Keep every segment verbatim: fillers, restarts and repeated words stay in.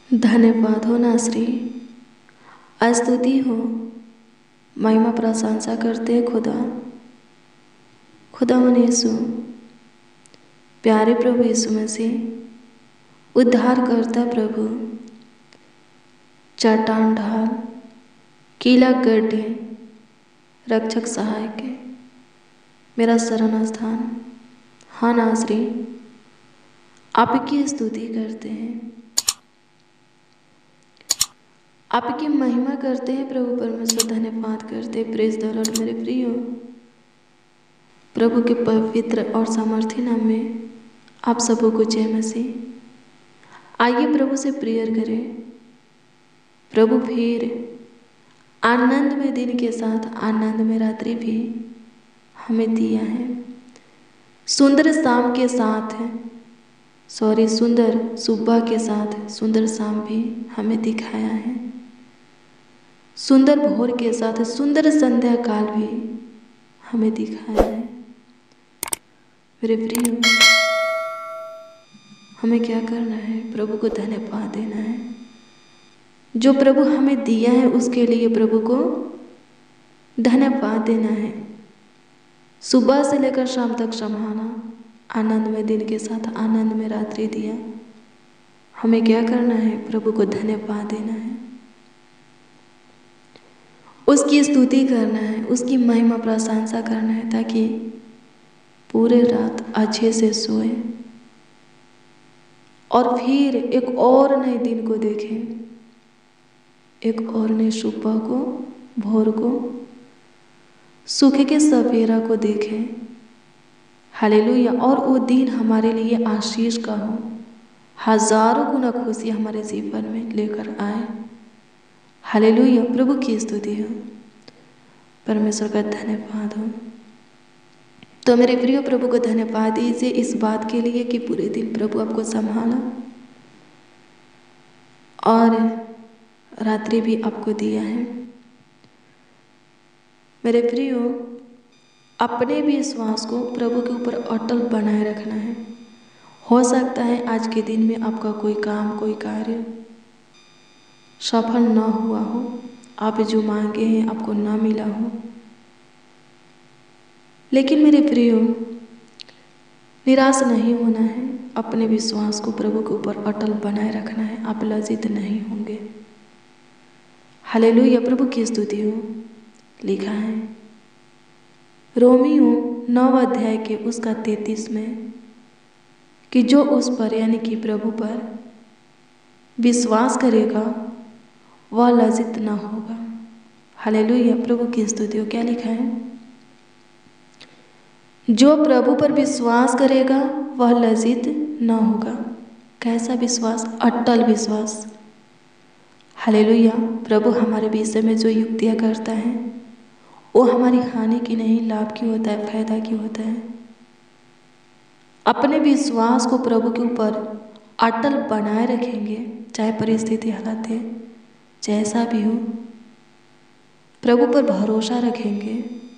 धन्यवाद हो नासरी, स्तुति हो, महिमा प्रशंसा करते हैं खुदा खुदा यीशु, प्यारे प्रभु यीशु मसीह, उद्धार करता प्रभु, चट्टान ढाल, किला गड्ढे, रक्षक सहायक है मेरा शरण स्थान। हाँ नासरी, आपकी स्तुति करते हैं, आपकी महिमा करते हैं प्रभु परमेश्वर, धन्यवाद करते हैं। प्रेज द लॉर्ड मेरे प्रियो, प्रभु के पवित्र और सामर्थ्य नाम में आप सबों को जय मसीह। आइए प्रभु से प्रेयर करें। प्रभु फिर आनंद में दिन के साथ आनंद में रात्रि भी हमें दिया है, सुंदर शाम के साथ सॉरी सुंदर सुबह के साथ सुंदर शाम भी हमें दिखाया है, सुंदर भोर के साथ सुंदर संध्या काल भी हमें दिखाया है। मेरे प्रियो, हमें क्या करना है? प्रभु को धन्यवाद देना है। जो प्रभु हमें दिया है उसके लिए प्रभु को धन्यवाद देना है। सुबह से लेकर शाम तक संभाला, आनंद में दिन के साथ आनंद में रात्रि दिया। हमें क्या करना है? प्रभु को धन्यवाद देना है, उसकी स्तुति करना है, उसकी महिमा प्रशंसा करना है, ताकि पूरे रात अच्छे से सोए और फिर एक और नए दिन को देखें, एक और नए सुबह को, भोर को, सुख के सवेरा को देखें। हालेलुया। और वो दिन हमारे लिए आशीष का हो, हजारों गुना खुशी हमारे जीवन में लेकर आए। हालेलुया। प्रभु की स्तुति हो, परमेश्वर का धन्यवाद हो। तो मेरे प्रिय, प्रभु को धन्यवाद दीजिए इस बात के लिए कि पूरे दिन प्रभु आपको संभाला और रात्रि भी आपको दिया है। मेरे प्रियो, अपने भी विश्वास को प्रभु के ऊपर अटल बनाए रखना है। हो सकता है आज के दिन में आपका कोई काम, कोई कार्य सफल न हुआ हो, आप जो मांगे हैं आपको न मिला हो, लेकिन मेरे प्रियो, निराश नहीं होना है। अपने विश्वास को प्रभु के ऊपर अटल बनाए रखना है, आप लज्जित नहीं होंगे। हालेलुया। प्रभु की स्तुति हो। लिखा है रोमियो नौ अध्याय के उसका तैतीस में कि जो उस पर यानी कि प्रभु पर विश्वास करेगा वह लज्जित न होगा। हालेलुया। प्रभु की स्तुति हो। क्या लिखा है? जो प्रभु पर विश्वास करेगा वह लज्जित न होगा। कैसा विश्वास? अटल विश्वास। हालेलुया। प्रभु हमारे विषय में जो युक्तियाँ करता है वो हमारी हानि की नहीं, लाभ की होता है, फायदा की होता है। अपने विश्वास को प्रभु के ऊपर अटल बनाए रखेंगे, चाहे परिस्थिति हालत है जैसा भी हो, प्रभु पर भरोसा रखेंगे,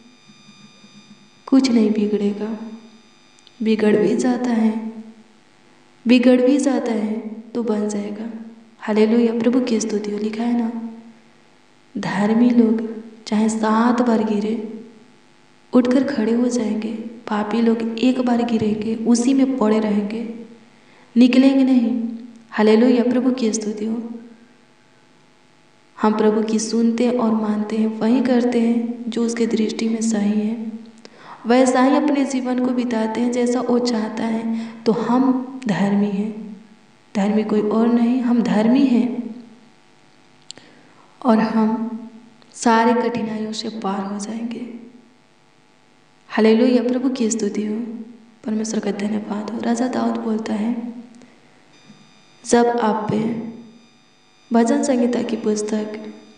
कुछ नहीं बिगड़ेगा। बिगड़ भी जाता है बिगड़ भी जाता है तो बन जाएगा। हालेलुया। प्रभु की स्तुति हो। लिखा है ना, धर्मी लोग चाहे सात बार गिरे उठकर खड़े हो जाएंगे, पापी लोग एक बार गिरेंगे उसी में पड़े रहेंगे, निकलेंगे नहीं। हालेलुया। प्रभु की स्तुति हो। हम प्रभु की सुनते और मानते हैं, वही करते हैं जो उसके दृष्टि में सही है, वैसा ही अपने जीवन को बिताते हैं जैसा वो चाहता है। तो हम धर्मी हैं, धर्मी कोई और नहीं, हम धर्मी हैं और हम सारे कठिनाइयों से पार हो जाएंगे। हालेलुया। प्रभु की स्तुति हो, परमेश्वर का धन्यवाद हो। राजा दाऊद बोलता है, जब आप पे भजन संहिता की पुस्तक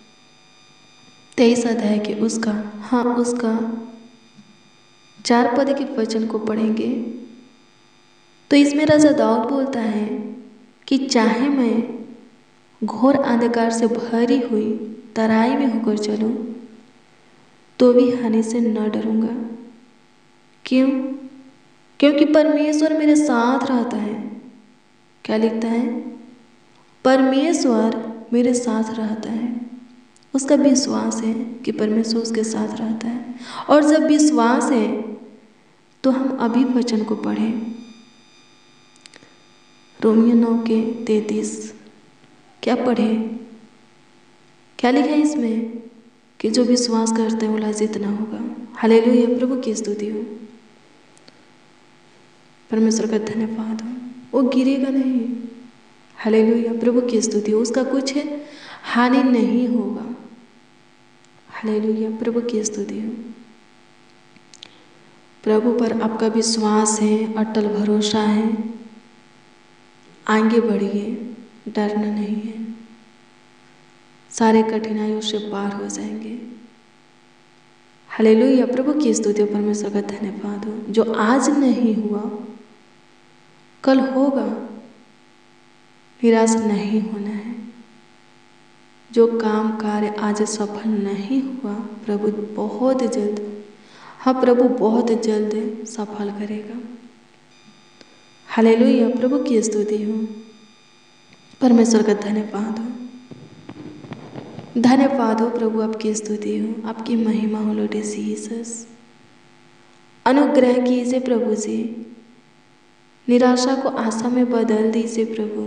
तेईस अध्याय के उसका हाँ उसका चार पद के वचन को पढ़ेंगे तो इसमें राजा दाऊद बोलता है कि चाहे मैं घोर अंधकार से भरी हुई तराई में होकर चलूं तो भी हानि से न डरूंगा। क्यों? क्योंकि परमेश्वर मेरे साथ रहता है। क्या लिखता है? परमेश्वर मेरे साथ रहता है। उसका विश्वास है कि परमेश्वर उसके साथ रहता है। और जब विश्वास है तो हम अभी वचन को पढ़ें, रोमियो नौ के तैंतीस। क्या पढ़े? क्या लिखा है इसमें? कि जो विश्वास करता है वो लज्जित ना होगा। हालेलुया, प्रभु की स्तुति हो, परमेश्वर का धन्यवाद हो। वो गिरेगा नहीं। हालेलुया, प्रभु की स्तुति हो। उसका कुछ हानि नहीं होगा। हालेलुया, प्रभु की स्तुति हो। प्रभु पर आपका विश्वास है, अटल भरोसा है। आगे बढ़िए, डरना नहीं है। सारे कठिनाइयों से पार हो जाएंगे। हालेलुया, प्रभु की स्तुति हो, परमेश्वर का धन्यवाद हो। जो आज नहीं हुआ कल होगा। निराश नहीं होना है। जो काम कार्य आज सफल नहीं हुआ, प्रभु बहुत जल्द, हाँ प्रभु बहुत जल्द सफल करेगा। हालेलुया, प्रभु की स्तुति हो, परमेश्वर का धन्यवाद हो। धन्यवाद हो प्रभु, आपकी स्तुति हो, आपकी महिमा हो लॉर्ड जीसस। अनुग्रह कीजिए प्रभु जी, निराशा को आशा में बदल दीजिए प्रभु।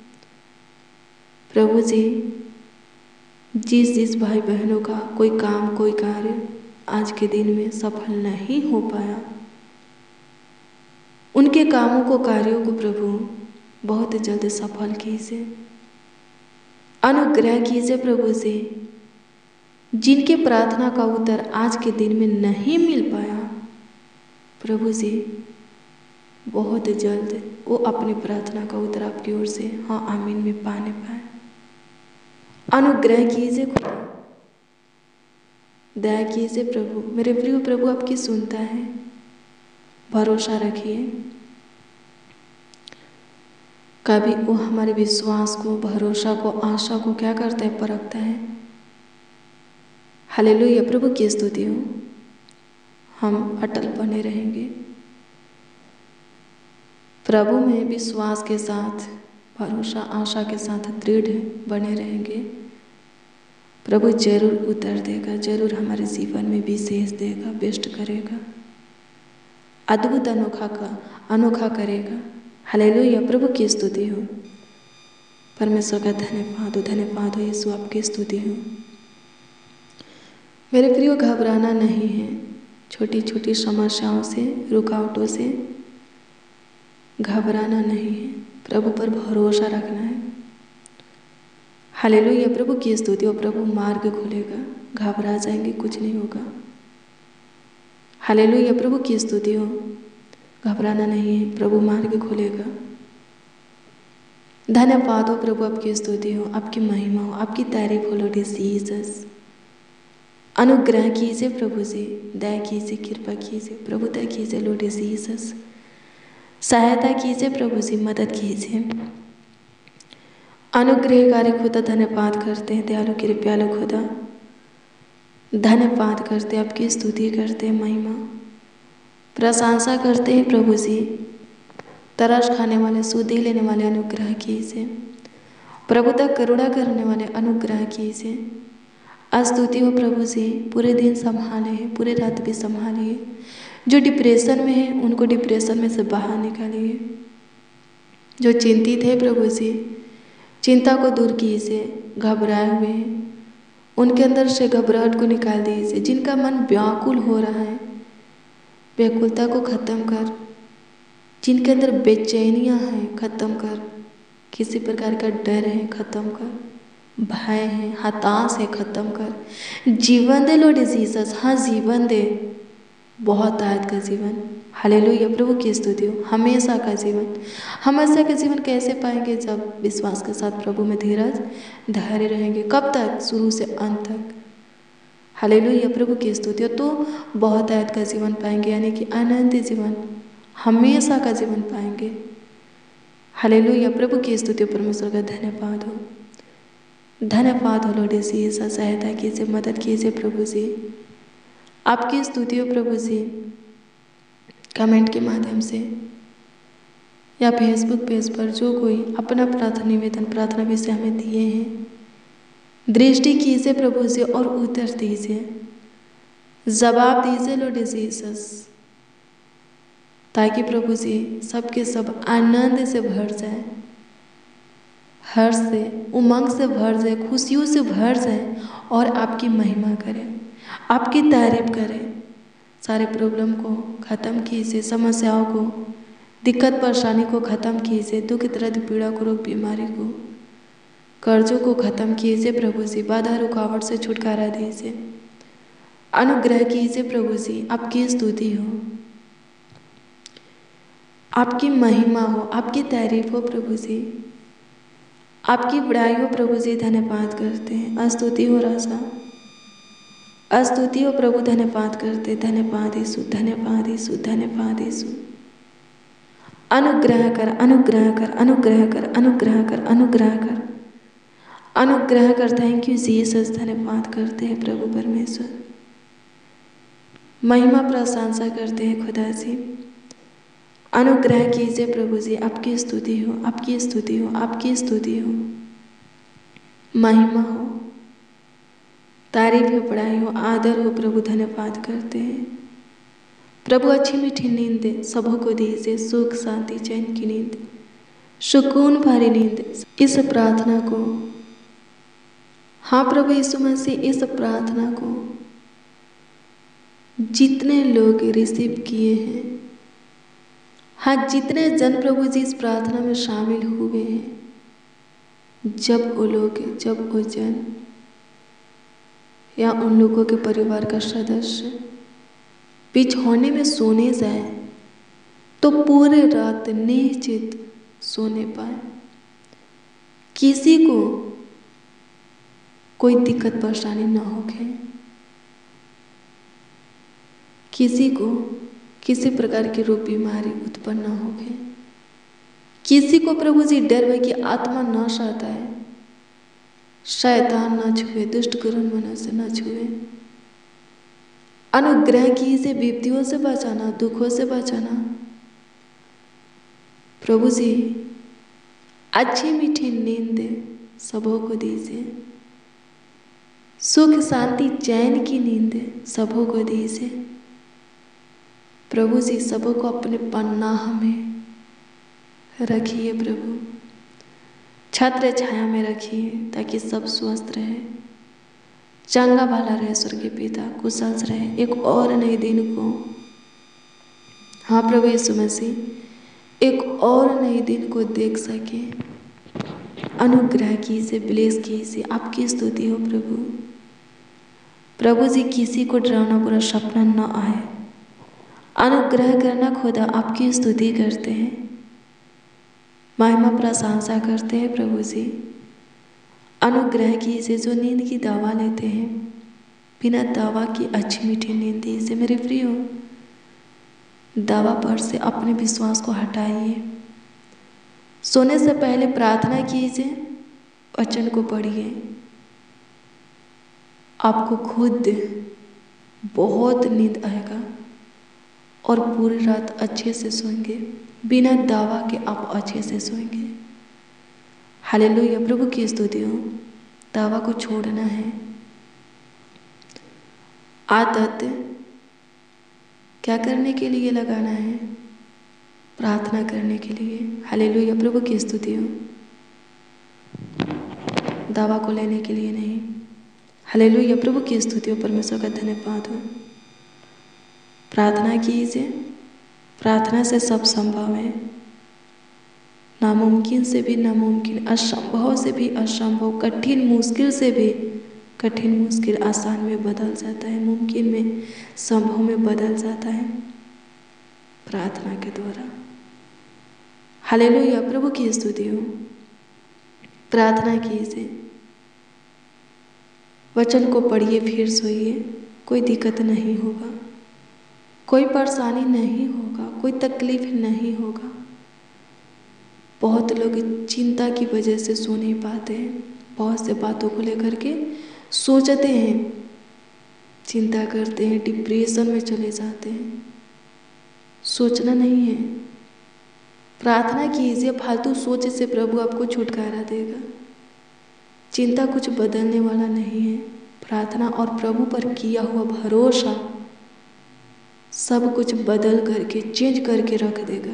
प्रभु जी, जिस जिस भाई बहनों का कोई काम कोई कार्य आज के दिन में सफल नहीं हो पाया, उनके कामों को कार्यों को प्रभु बहुत जल्द सफल कीजिए। अनुग्रह कीजिए प्रभु जी, जिनके प्रार्थना का उत्तर आज के दिन में नहीं मिल पाया, प्रभु जी बहुत जल्द वो अपनी प्रार्थना का उत्तर आपकी ओर से हाँ आमीन में पाने पाए। अनुग्रह कीजिए खुदा, दया कीजिए प्रभु। मेरे प्रिय प्रभु आपकी सुनता है, भरोसा रखिए। कभी वो हमारे विश्वास को, भरोसा को, आशा को क्या करता है? परखता है। हालेलुया, प्रभु की स्तुति हो। हम अटल बने रहेंगे प्रभु में, विश्वास के साथ, भरोसा आशा के साथ दृढ़ बने रहेंगे। प्रभु जरूर उत्तर देगा, जरूर हमारे जीवन में विशेष देगा, बेस्ट करेगा, अद्भुत अनोखा का अनोखा करेगा। हालेलुया, प्रभु की स्तुति हो, परमेश्वर का धन्यवाद हो। धन्यवाद हो यीशु, आपकी स्तुति हो। मेरे प्रियो, घबराना नहीं है। छोटी छोटी समस्याओं से, रुकावटों से घबराना नहीं है। प्रभु पर भरोसा रखना है। हालेलुया, प्रभु की स्तुति हो। प्रभु मार्ग खोलेगा, घबरा जाएंगे कुछ नहीं होगा। हालेलुया, प्रभु की स्तुति हो। घबराना नहीं है, प्रभु मार्ग खोलेगा। धन्यवाद हो प्रभु, आपकी स्तुति हो, आपकी महिमा हो, आपकी तारीफ हो लॉर्ड जीसस। अनुग्रह कीजिए प्रभु जी, दया कीजिए, कृपा कीजिए प्रभु, दया कीजिए लॉर्ड जीसस। सहायता कीजिए प्रभु जी, मदद कीजिए। अनुग्रहकारी खुदा धन्यवाद करते हैं, दयालु कृपालु खुदा धन्यवाद करते हैं, आपकी स्तुति करते हैं, महिमा प्रशंसा करते हैं प्रभु जी। तरस खाने वाले, सुधि लेने वाले अनुग्रह कीजिए प्रभु, तक करुणा करने वाले अनुग्रह कीजिए। स्तुति हो प्रभु जी, पूरे दिन संभाले हैं, पूरे रात भी संभालिए। जो डिप्रेशन में है उनको डिप्रेशन में से बाहर निकालिए। जो चिंतित है प्रभु जी, चिंता को दूर कीजिए। घबराए हुए हैं उनके अंदर से घबराहट को निकाल दीजिए। जिनका मन व्याकुल हो रहा है, व्याकुलता को खत्म कर। जिनके अंदर बेचैनियां हैं, खत्म कर। किसी प्रकार का डर है, खत्म कर। भय है, हताश है, खत्म कर। जीवन दे लॉर्ड जीसस, हाँ जीवन दे, बहुत आयत का जीवन। हालेलुया, प्रभु की स्तुति हो। हमेशा का जीवन, हमेशा का जीवन कैसे पाएंगे? जब विश्वास के साथ प्रभु में धीरज धैर्य रहेंगे। कब तक? शुरू से अंत तक। हालेलुया, प्रभु की स्तुति हो। तो बहुत आयत का जीवन पाएंगे, यानी कि अनंत जीवन, हमेशा का जीवन पाएंगे। हालेलुया, प्रभु की स्तुति हो, परमेश्वर का धन्यवाद हो। धन्यवाद हो लॉर्ड जीसस। सहायता कीजिए, मदद कीजिए प्रभु जी। आपकी स्तुति हो प्रभु जी। कमेंट के माध्यम से या फेसबुक पेज पर जो कोई अपना प्रार्थना निवेदन प्रार्थना विषय हमें दिए हैं, दृष्टि कीजिए प्रभु जी और उत्तर दीजिए, जवाब दीजिए लॉर्ड जीसस, ताकि प्रभु जी सबके सब आनंद से भर जाए, हर्ष से, उमंग से भर जाए, खुशियों से भर जाए और आपकी महिमा करें, आपकी तारीफ करें। सारे प्रॉब्लम को ख़त्म कीजिए, समस्याओं को, दिक्कत परेशानी को ख़त्म कीजिए, दुख दर्द पीड़ा को रोग बीमारी को, कर्जों को ख़त्म कीजिए प्रभु जी, बाधा रुकावट से छुटकारा दीजिए, अनुग्रह कीजिए प्रभु जी। आपकी स्तुति हो, आपकी महिमा हो, आपकी तारीफ हो प्रभु जी, आपकी बड़ाई हो प्रभु जी। धन्यवाद करते हैं, स्तुति हो राजा, स्तुति हो प्रभु, धन्यवाद करते, धन्यवाद यीशु, धन्यवाद यीशु, धन्यवाद यीशु। अनुग्रह कर, अनुग्रह कर, अनुग्रह कर, अनुग्रह कर, अनुग्रह कर, अनुग्रह कर। थैंक यू जीसस, धन्यवाद करते हैं प्रभु परमेश्वर, महिमा प्रशंसा करते हैं खुदा जी। अनुग्रह कीजिए प्रभु जी, आपकी स्तुति हो, आपकी स्तुति हो, आपकी स्तुति हो, महिमा हो, तारीफ हो, बड़ाई हो, आदर हो प्रभु। धन्यवाद करते हैं प्रभु। अच्छी मीठी नींद सबों को दीजिए, सुख शांति चैन की नींद, सुकून भरी नींद। इस प्रार्थना को, हाँ प्रभु यीशु मसीह, इस प्रार्थना को जितने लोग रिसीव किए हैं, हाँ जितने जन प्रभु जी इस प्रार्थना में शामिल हुए हैं, जब वो लोग, जब वो जन या उन लोगों के परिवार का सदस्य बिछौने में सोने जाए तो पूरे रात निश्चित सोने पाए, किसी को कोई दिक्कत परेशानी ना हो, किसी को किसी प्रकार की रोग बीमारी उत्पन्न ना हो, किसी को प्रभु जी डर भय की आत्मा ना सताए, शैतान ना छुए, दुष्ट गुरु मनुष्य ना छुए। अनुग्रह कीजिए, विपत्तियों से बचाना, दुखों से बचाना प्रभु जी। अच्छी मीठी नींद सबों को दीजिए, सुख शांति चैन की नींद सबों को दीजिए प्रभु जी। सबों को अपने पन्नाह में रखिए प्रभु, छत्र छाया में रखिए, ताकि सब स्वस्थ रहे, चंगा भला रहे, स्वर्गीय पिता कुशल रहे। एक और नए दिन को, हाँ प्रभु यीशु मसीह, एक और नए दिन को देख सके। अनुग्रह कीजिए, ब्लेस कीजिए, आपकी स्तुति हो प्रभु। प्रभु जी किसी को डरावना बुरा सपना न आए, अनुग्रह करना खुदा, आपकी स्तुति करते हैं, महिमा प्रशंसा करते हैं प्रभु जी। अनुग्रह कीजिए, जो नींद की दवा लेते हैं, बिना दवा की अच्छी मीठी नींद दीजिए मेरे प्रियो। दवा पर से अपने विश्वास को हटाइए, सोने से पहले प्रार्थना कीजिए, वचन को पढ़िए, आपको खुद बहुत नींद आएगा और पूरी रात अच्छे से सोएंगे, बिना दवा के आप अच्छे से सोएंगे। हालेलुया, प्रभु की स्तुति हो। दवा को छोड़ना है, आदत क्या करने के लिए लगाना है? प्रार्थना करने के लिए। हालेलुया, प्रभु की स्तुति हो। दवा को लेने के लिए नहीं। हालेलुया, प्रभु की स्तुति हो, परमेश्वर का धन्यवाद हो। प्रार्थना कीजिए, प्रार्थना से सब संभव है, नामुमकिन से भी नामुमकिन, असंभव से भी असंभव, कठिन मुश्किल से भी कठिन मुश्किल आसान में बदल जाता है, मुमकिन में संभव में बदल जाता है प्रार्थना के द्वारा। हालेलुया, प्रभु की स्तुति हो। प्रार्थना कीजिए, वचन को पढ़िए, फिर सोइए, कोई दिक्कत नहीं होगा, कोई परेशानी नहीं होगा, कोई तकलीफ नहीं होगा। बहुत लोग चिंता की वजह से सो नहीं पाते हैं, बहुत से बातों को लेकर के सोचते हैं, चिंता करते हैं, डिप्रेशन में चले जाते हैं। सोचना नहीं है, प्रार्थना कीजिए, फालतू सोच से प्रभु आपको छुटकारा देगा। चिंता कुछ बदलने वाला नहीं है। प्रार्थना और प्रभु पर किया हुआ भरोसा सब कुछ बदल करके, चेंज करके रख देगा।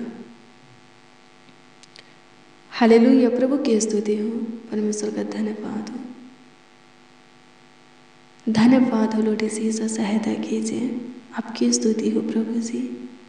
हालेलुया, प्रभु की स्तुति हो, परमेश्वर का धन्यवाद हो, धन्यवाद हो। लॉर्ड यीशु सहायता कीजिए, आपकी स्तुति हो प्रभु जी,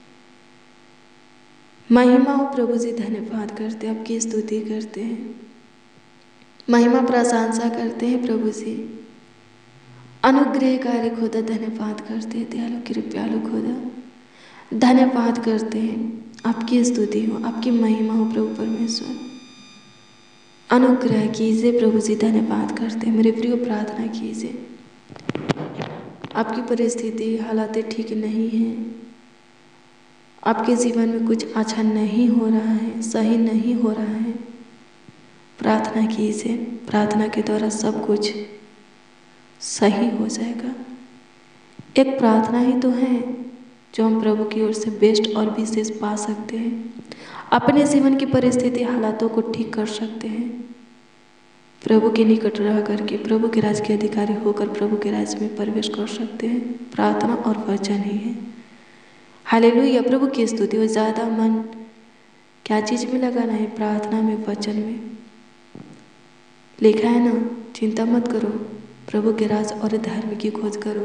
महिमा हो प्रभु जी। धन्यवाद करते हैं, आपकी स्तुति करते हैं, महिमा प्रशंसा करते हैं प्रभु जी। अनुग्रहकारी खुदा धन्यवाद करते हैं, दयालु कृपालु खुदा धन्यवाद करते हैं, आपकी स्तुति हो, आपकी महिमा हो प्रभु परमेश्वर। अनुग्रह कीजिए प्रभु जी, धन्यवाद करते हैं। मेरे प्रिय प्रार्थना कीजिए, आपकी परिस्थिति हालात ठीक नहीं है, आपके जीवन में कुछ अच्छा नहीं हो रहा है, सही नहीं हो रहा है, प्रार्थना कीजिए। प्रार्थना के द्वारा सब कुछ सही हो जाएगा। एक प्रार्थना ही तो है जो हम प्रभु की ओर से बेस्ट और विशेष पा सकते हैं, अपने जीवन की परिस्थिति हालातों को ठीक कर सकते हैं। प्रभु के निकट रह करके, प्रभु के राज के अधिकारी होकर प्रभु के राज में प्रवेश कर सकते हैं। प्रार्थना और वचन ही है। हालेलुया, प्रभु की स्तुति हो। ज़्यादा मन क्या चीज़ में लगाना है? प्रार्थना में, वचन में। लिखा है ना, चिंता मत करो, प्रभु के राज और धर्म की खोज करो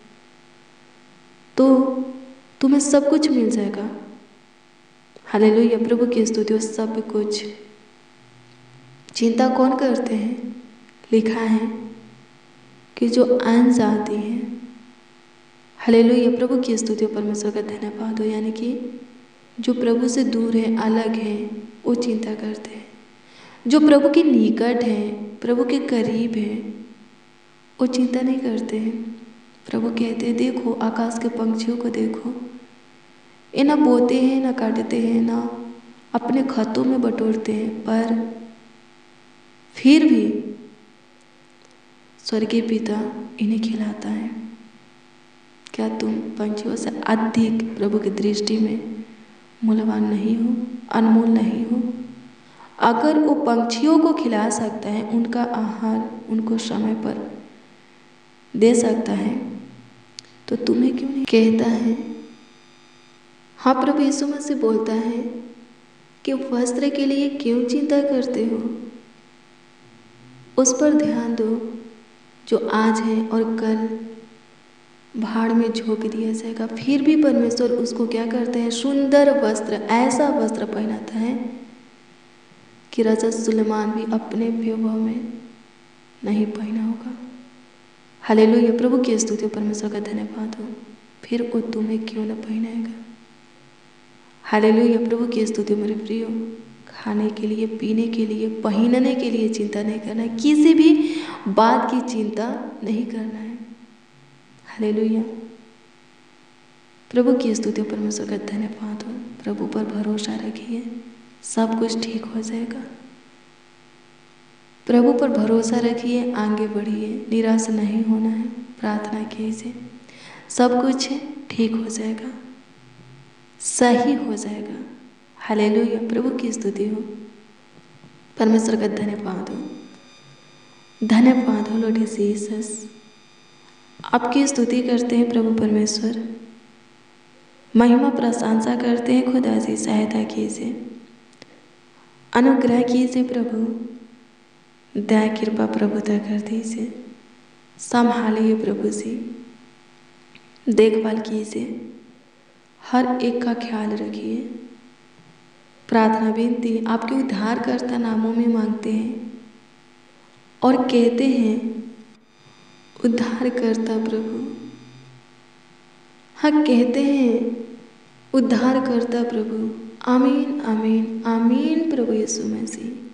तो तुम्हें सब कुछ मिल जाएगा। हालेलुया, प्रभु की स्तुति हो। सब कुछ। चिंता कौन करते हैं? लिखा है कि जो आन जाती हैं। हालेलुया, प्रभु की स्तुति हो, परमेश्वर का धन्यवाद हो। यानी कि जो प्रभु से दूर है, अलग है, वो चिंता करते हैं। जो प्रभु के निकट हैं, प्रभु के करीब हैं, वो चिंता नहीं करते हैं। प्रभु कहते हैं, देखो आकाश के पंछियों को देखो, ये ना बोते हैं, ना काटते हैं, ना अपने खतों में बटोरते हैं, पर फिर भी स्वर्गीय पिता इन्हें खिलाता है। क्या तुम पंछियों से अधिक प्रभु की दृष्टि में मूल्यवान नहीं हो, अनमोल नहीं हो? अगर वो पंछियों को खिला सकता है, उनका आहार उनको समय पर दे सकता है, तो तुम्हें क्यों नहीं? कहता है, हाँ, प्रभु यीशु मसीह बोलता है कि वस्त्र के लिए क्यों चिंता करते हो? उस पर ध्यान दो जो आज है और कल भाड़ में झोंक दिया जाएगा। फिर भी परमेश्वर उसको क्या करते हैं? सुंदर वस्त्र, ऐसा वस्त्र पहनाता है कि राजा सुलेमान भी अपने वैभव में नहीं पहना होगा। हालेलुया, प्रभु की स्तुति, परमेश्वर का धन्यवाद हो। फिर वो तुम्हें क्यों न पहनाएगा? हालेलुया, प्रभु की स्तुति। मेरे प्रियो, खाने के लिए, पीने के लिए, पहनने के लिए चिंता नहीं करना है, किसी भी बात की चिंता नहीं करना है। हालेलुया, प्रभु की स्तुति, परमेश्वर का धन्यवाद हो। प्रभु पर भरोसा रखिए, सब कुछ ठीक हो जाएगा। प्रभु पर भरोसा रखिए, आगे बढ़िए, निराश नहीं होना है। प्रार्थना कीजिए, सब कुछ ठीक हो जाएगा, सही हो जाएगा। हालेलुया, प्रभु की स्तुति हो, परमेश्वर का धन्यवाद हो। धन्यवाद हो लॉर्ड जीसस, आपकी स्तुति करते हैं प्रभु परमेश्वर, महिमा प्रशंसा करते हैं। खुदा जी सहायता कीजिए, अनुग्रह कीजिए प्रभु, दया कृपा प्रभुता कर दीजिए, संभालिए प्रभु जी, देखभाल कीजिए, हर एक का ख्याल रखिए। प्रार्थना विनती आपके उद्धारकर्ता नामों में मांगते हैं और कहते हैं, उद्धारकर्ता प्रभु। हाँ, कहते हैं उद्धारकर्ता प्रभु। आमीन, आमीन, आमीन प्रभु यीशु मसीह।